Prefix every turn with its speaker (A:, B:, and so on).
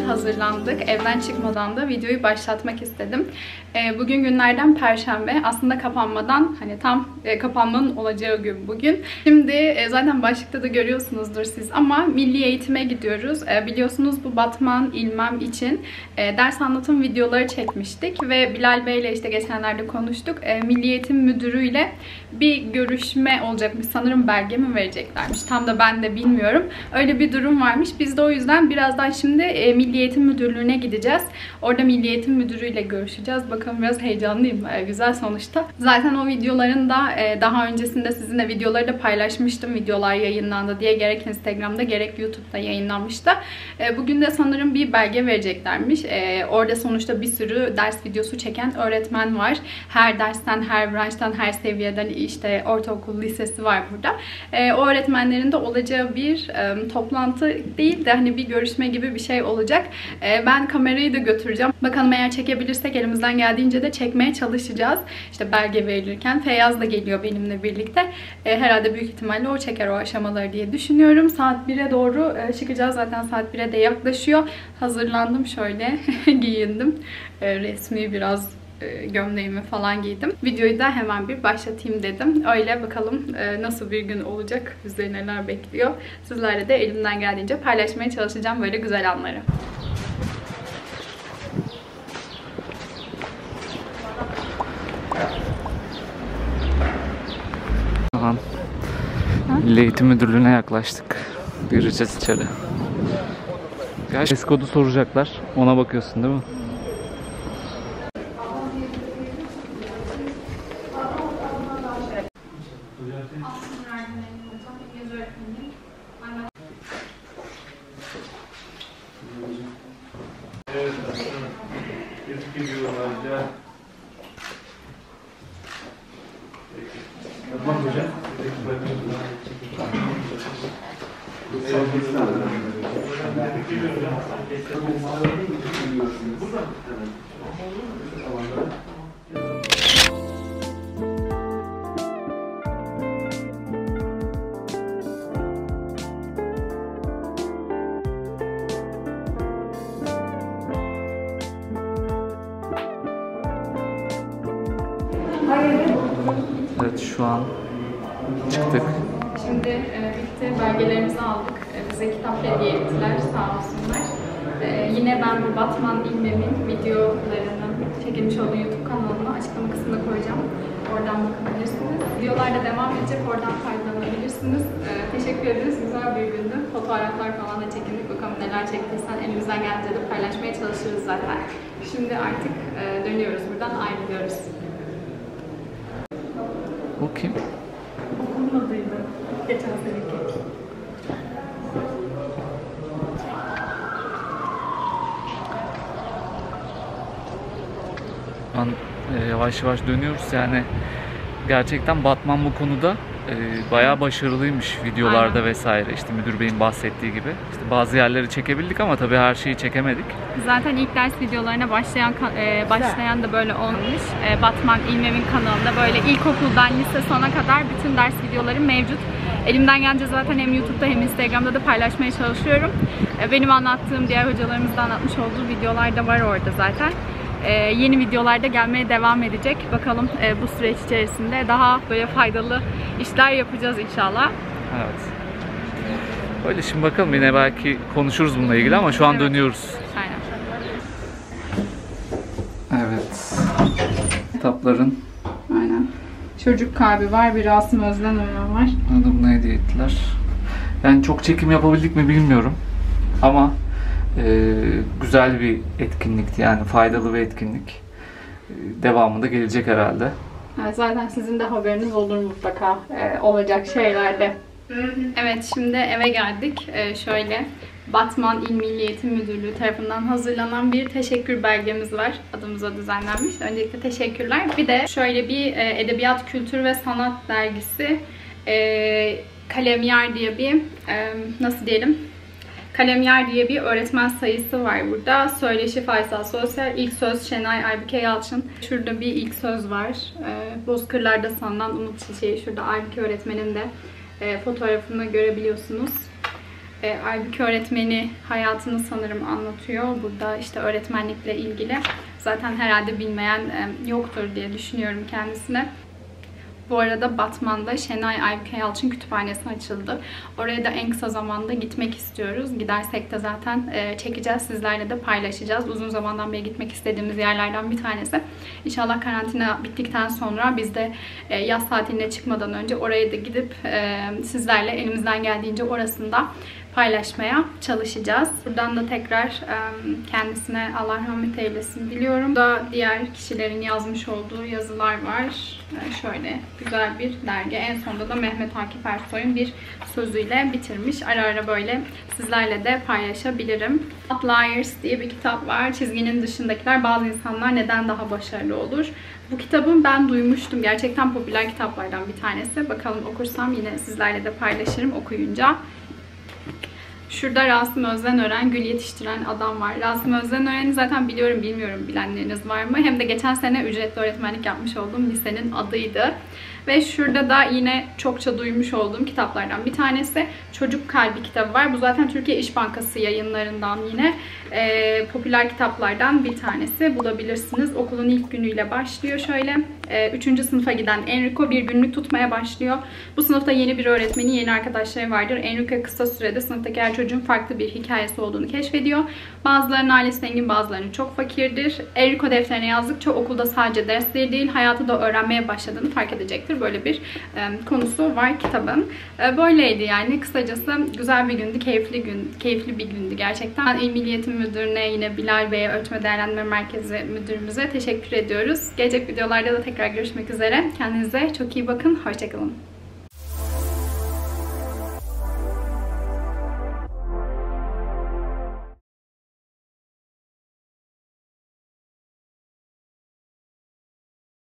A: hazırlandık. Evden çıkmadan da videoyu başlatmak istedim. Bugün günlerden Perşembe. Aslında kapanmadan hani tam kapanmanın olacağı gün bugün. Şimdi zaten başlıkta da görüyorsunuzdur siz ama milli eğitime gidiyoruz. Biliyorsunuz bu Batman İlmem için ders anlatım videoları çekmiştik ve Bilal Bey ile işte geçenlerde konuştuk. Milli Eğitim Müdürüyle bir görüşme olacakmış. Sanırım belge mi vereceklermiş. Tam da ben de bilmiyorum. Öyle bir durum varmış. Biz de o yüzden birazdan şimdi Milli Eğitim Müdürlüğü'ne gideceğiz. Orada Milli Eğitim Müdürüyle görüşeceğiz. Bakalım, biraz heyecanlıyım. Güzel sonuçta. Zaten o videoların da daha öncesinde sizinle videoları da paylaşmıştım. Videolar yayınlandı diye. Gerek Instagram'da gerek YouTube'da yayınlanmıştı. Bugün de sanırım bir belge vereceklermiş. Orada sonuçta bir sürü ders videosu çeken öğretmen var. Her dersten, her branştan, her seviyeden işte ortaokul, lisesi var burada. O öğretmenlerin de olacağı bir toplantı değil de hani bir görüşme gibi bir şey olacak. Ben kamerayı da götüreceğim. Bakalım, eğer çekebilirsek elimizden geldiğince de çekmeye çalışacağız. İşte belge verilirken Feyyaz da geliyor benimle birlikte. Herhalde büyük ihtimalle o çeker o aşamaları diye düşünüyorum. Saat 1'e doğru çıkacağız. Zaten saat 1'e de yaklaşıyor. Hazırlandım şöyle. Giyindim. Resmi biraz gömleğimi falan giydim. Videoyu da hemen bir başlatayım dedim. Öyle bakalım nasıl bir gün olacak, bizleri neler bekliyor. Sizlerle de elimden geldiğince paylaşmaya çalışacağım böyle güzel anları.
B: Şu an Milli Eğitim Müdürlüğü'ne yaklaştık. Gireceğiz içeri. Ses kodu soracaklar. Ona bakıyorsun değil mi? Evet, şu an çıktık.
A: Şimdi bitti, belgelerimizi aldık. Bize kitap hediye ettiler, sağ olsunlar. Yine ben bu Batman İlmem'in videolarının çekilmiş olduğu YouTube kanalına açıklama kısmında koyacağım. Oradan bakabilirsiniz. Videolar da devam edecek, oradan faydalanabilirsiniz. Teşekkür ederiz, güzel bir gündü. Fotoğraflar falan da çekindik. Bakalım neler çektiysen elimizden geldiğince de paylaşmaya çalışırız zaten. Şimdi artık dönüyoruz, buradan ayrılıyoruz.
B: O kim?
A: Okulun adıydı. Geçen seneki.
B: Yavaş yavaş dönüyoruz. Yani gerçekten Batman bu konuda bayağı başarılıymış videolarda. Aynen. Vesaire. İşte müdür beyin bahsettiği gibi. İşte bazı yerleri çekebildik ama tabii her şeyi çekemedik. Zaten ilk ders videolarına başlayan da böyle olmuş. Batman İlmem'in kanalında böyle ilkokuldan lise sona kadar bütün ders videoları mevcut. Elimden gelince zaten hem YouTube'da hem Instagram'da da paylaşmaya çalışıyorum. Benim anlattığım, diğer hocalarımızın da anlatmış olduğu videolar da var orada zaten. Yeni videolarda gelmeye devam edecek. Bakalım bu süreç içerisinde daha böyle faydalı işler yapacağız inşallah. Evet. Öyle, şimdi bakalım, yine belki konuşuruz bununla ilgili ama şu an dönüyoruz. Aynen. Evet. Kitapların.
A: Aynen. Çocuk Kalbi var, bir Rasim Özden Ömer var.
B: Bana da bunu hediye ettiler. Yani çok çekim yapabildik mi bilmiyorum. Ama güzel bir etkinlikti, yani faydalı bir etkinlik. Devamı da gelecek herhalde.
A: Zaten sizin de haberiniz olur mutlaka olacak şeylerde. Evet, şimdi eve geldik. Şöyle Batman İl Milli Eğitim Müdürlüğü tarafından hazırlanan bir teşekkür belgemiz var. Adımıza düzenlenmiş. Öncelikle teşekkürler. Bir de şöyle bir Edebiyat, Kültür ve Sanat dergisi Kalemyer diye bir nasıl diyelim? Kalemyer diye bir öğretmen sayısı var burada. Söyleşi Faysal Sosyal, ilk söz Şenay Aybüke Yalçın. Şurada bir ilk söz var. Bozkırlar'da sanılan Umut Çiçeği. Şurada Aybüke öğretmenin de fotoğrafını görebiliyorsunuz. Aybüke öğretmeni hayatını sanırım anlatıyor. Burada işte öğretmenlikle ilgili. Zaten herhalde bilmeyen yoktur diye düşünüyorum kendisine. Bu arada Batman'da Şenay Aybüke Yalçın Kütüphanesi açıldı. Oraya da en kısa zamanda gitmek istiyoruz. Gidersek de zaten çekeceğiz. Sizlerle de paylaşacağız. Uzun zamandan beri gitmek istediğimiz yerlerden bir tanesi. İnşallah karantina bittikten sonra biz de yaz tatiline çıkmadan önce oraya da gidip sizlerle elimizden geldiğince orasında paylaşmaya çalışacağız. Buradan da tekrar kendisine Allah rahmet eylesin diliyorum. Burada diğer kişilerin yazmış olduğu yazılar var. Şöyle güzel bir dergi. En sonunda da Mehmet Akif Ersoy'un bir sözüyle bitirmiş. Ara ara böyle sizlerle de paylaşabilirim. Outliers diye bir kitap var. Çizginin dışındakiler, bazı insanlar neden daha başarılı olur? Bu kitabı ben duymuştum. Gerçekten popüler kitaplardan bir tanesi. Bakalım okursam yine sizlerle de paylaşırım okuyunca. Şurada Rasim Özdenören, Gül Yetiştiren Adam var. Rasim Özdenören'i zaten biliyorum, bilmiyorum bilenleriniz var mı? Hem de geçen sene ücretli öğretmenlik yapmış olduğum lisenin adıydı. Ve şurada da yine çokça duymuş olduğum kitaplardan bir tanesi Çocuk Kalbi kitabı var. Bu zaten Türkiye İş Bankası yayınlarından yine popüler kitaplardan bir tanesi. Bulabilirsiniz. Okulun ilk günüyle başlıyor şöyle. 3. sınıfa giden Enrico bir günlük tutmaya başlıyor. Bu sınıfta yeni bir öğretmeni, yeni arkadaşları vardır. Enrico kısa sürede sınıftaki her çocuğun farklı bir hikayesi olduğunu keşfediyor. Bazılarının ailesi zengin, bazılarının çok fakirdir. Enrico defterine yazdıkça okulda sadece dersleri değil, hayatı da öğrenmeye başladığını fark edecektir. Böyle bir konusu var kitabın. Böyleydi yani. Kısacası güzel bir gündü, keyifli bir gündü gerçekten. İl Milli Eğitim Müdürü'ne, yine Bilal Bey'e, Ölçme Değerlendirme Merkezi Müdürümüze teşekkür ediyoruz. Gelecek videolarda da tekrar görüşmek üzere. Kendinize çok iyi bakın. Hoşçakalın.